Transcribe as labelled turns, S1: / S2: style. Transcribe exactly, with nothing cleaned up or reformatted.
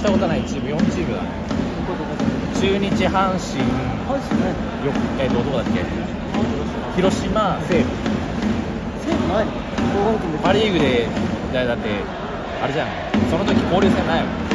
S1: したことないチームよんチームだね。中日、阪神、よえーとどこだっけ、広島、西武。
S2: 西武ないの？
S1: パ・リーグでだってあれじゃん、その時交流戦ないもん。